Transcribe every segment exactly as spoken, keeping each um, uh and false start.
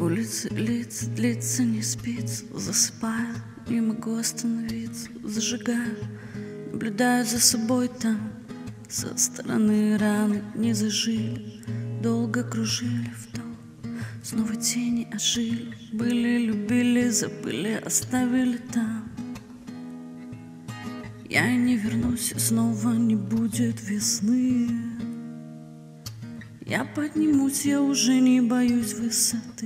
Улицы лиц, длится, не спится, засыпаю, не могу остановиться, зажигаю, наблюдаю за собой там. Со стороны раны не зажили, долго кружили в том, снова тени ожили, были, любили, забыли, оставили там. Я не вернусь, снова не будет весны. Я поднимусь, я уже не боюсь высоты.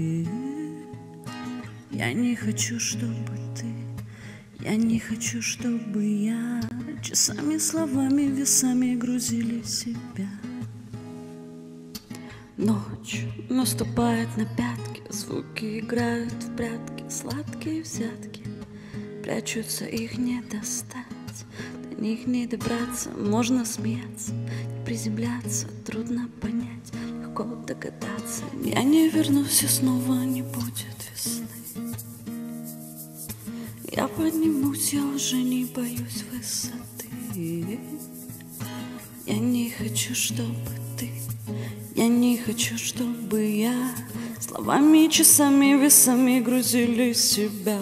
Я не хочу, чтобы ты, я не хочу, чтобы я часами, словами, весами грузили себя. Ночь наступает на пятки, звуки играют в прятки, сладкие взятки прячутся, их не достать, до них не добраться, можно смеяться, не приземляться, трудно понять, легко догадаться. Я не вернусь, и снова не будет весны. Я поднимусь, я уже не боюсь высоты. Я не хочу, чтобы ты, я не хочу, чтобы я словами, часами, весами грузили себя.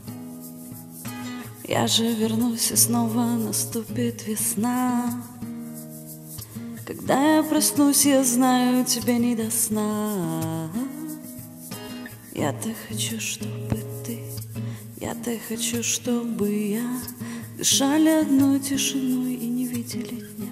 Я же вернусь, и снова наступит весна. Когда я проснусь, я знаю, тебе не до сна. Я-то хочу, чтобы ты, я-то хочу, чтобы я дышали одной тишиной и не видели дня.